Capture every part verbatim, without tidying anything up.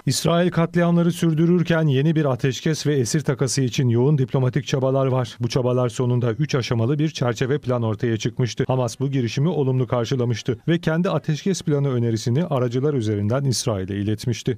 İsrail katliamları sürdürürken yeni bir ateşkes ve esir takası için yoğun diplomatik çabalar var. Bu çabalar sonunda üç aşamalı bir çerçeve plan ortaya çıkmıştı. Hamas bu girişimi olumlu karşılamıştı ve kendi ateşkes planı önerisini aracılar üzerinden İsrail'e iletmişti.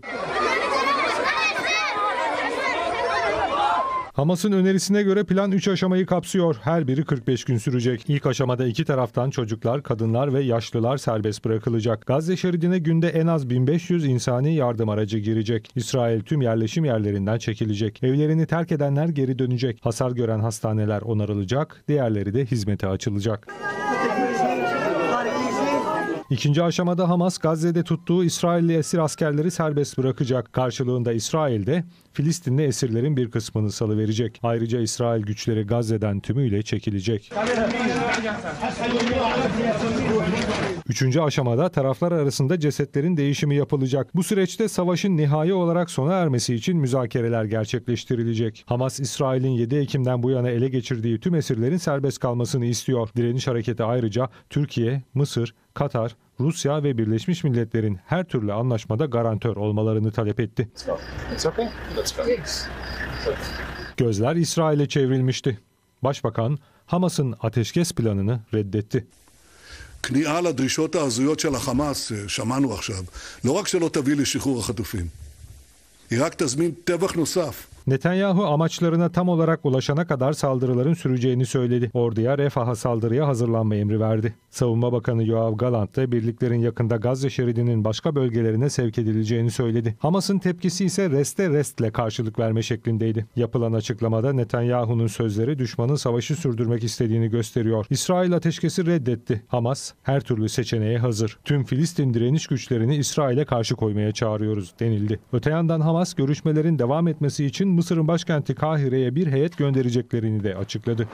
Hamas'ın önerisine göre plan üç aşamayı kapsıyor. Her biri kırk beş gün sürecek. İlk aşamada iki taraftan çocuklar, kadınlar ve yaşlılar serbest bırakılacak. Gazze şeridine günde en az bin beş yüz insani yardım aracı girecek. İsrail tüm yerleşim yerlerinden çekilecek. Evlerini terk edenler geri dönecek. Hasar gören hastaneler onarılacak, diğerleri de hizmete açılacak. İkinci aşamada Hamas, Gazze'de tuttuğu İsrailli esir askerleri serbest bırakacak. Karşılığında İsrail de Filistinli esirlerin bir kısmını salıverecek. Ayrıca İsrail güçleri Gazze'den tümüyle çekilecek. Üçüncü aşamada taraflar arasında cesetlerin değişimi yapılacak. Bu süreçte savaşın nihai olarak sona ermesi için müzakereler gerçekleştirilecek. Hamas, İsrail'in yedi Ekim'den bu yana ele geçirdiği tüm esirlerin serbest kalmasını istiyor. Direniş hareketi ayrıca Türkiye, Mısır, Katar, Rusya ve Birleşmiş Milletler'in her türlü anlaşmada garantör olmalarını talep etti. Gözler İsrail'e çevrilmişti. Başbakan Hamas'ın ateşkes planını reddetti. כניעה לדרישות ההזויות של החמאס, שמענו עכשיו, לא רק שלא תביא לשחרור החטופים, היא רק תזמין טבח נוסף. Netanyahu amaçlarına tam olarak ulaşana kadar saldırıların süreceğini söyledi. Orduya Refah'a saldırıya hazırlanma emri verdi. Savunma Bakanı Yoav Gallant da birliklerin yakında Gazze şeridinin başka bölgelerine sevk edileceğini söyledi. Hamas'ın tepkisi ise reste restle karşılık verme şeklindeydi. Yapılan açıklamada Netanyahu'nun sözleri düşmanın savaşı sürdürmek istediğini gösteriyor. İsrail ateşkesi reddetti. Hamas her türlü seçeneğe hazır. Tüm Filistin direniş güçlerini İsrail'e karşı koymaya çağırıyoruz denildi. Öte yandan Hamas görüşmelerin devam etmesi için Mısır'ın başkenti Kahire'ye bir heyet göndereceklerini de açıkladı.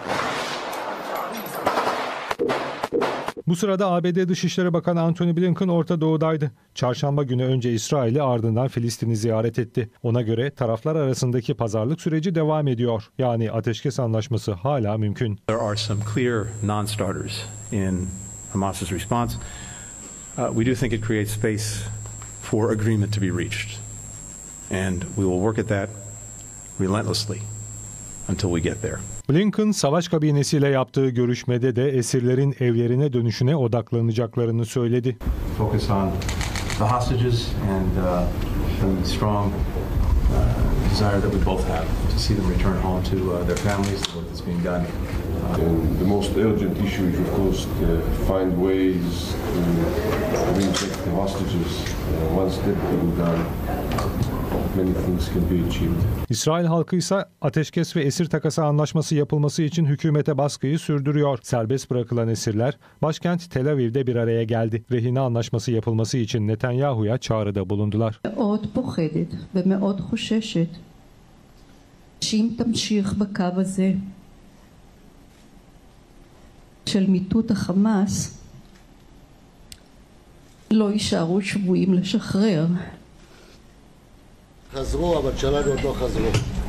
Bu sırada A B D Dışişleri Bakanı Antony Blinken Orta Doğu'daydı. Çarşamba günü önce İsrail'i, ardından Filistin'i ziyaret etti. Ona göre taraflar arasındaki pazarlık süreci devam ediyor. Yani ateşkes anlaşması hala mümkün. There are some clear non-starters in Hamas's response. Uh, we do think it creates space for agreement to be reached. And we will work at that relentlessly until we get there. Blinken, savaş kabinesiyle yaptığı görüşmede de esirlerin evlerine dönüşüne odaklanacaklarını söyledi. Focus on the hostages and uh, the strong uh, desire that we both have to see them return home to uh, their families, the work that's being done. And the most urgent issue is, of course, to find ways to reinject the hostages. Uh, once that being done, many things can be achieved. İsrail halkı ise ateşkes ve esir takası anlaşması yapılması için hükümete baskıyı sürdürüyor. Serbest bırakılan esirler başkent Tel Aviv'de bir araya geldi. Rehine anlaşması yapılması için Netanyahu'ya çağrıda bulundular. מאוד פוחדת ומאוד חוששת שאם תמשיך בקו הזה של מיטוט החמאס לא יישארו שבויים לשחרר. חזרו, אבל שלנו עוד לא חזרו.